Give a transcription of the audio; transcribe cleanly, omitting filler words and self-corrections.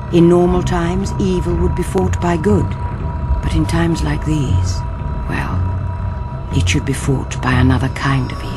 In normal times, evil would be fought by good. But in times like these, well, it should be fought by another kind of evil.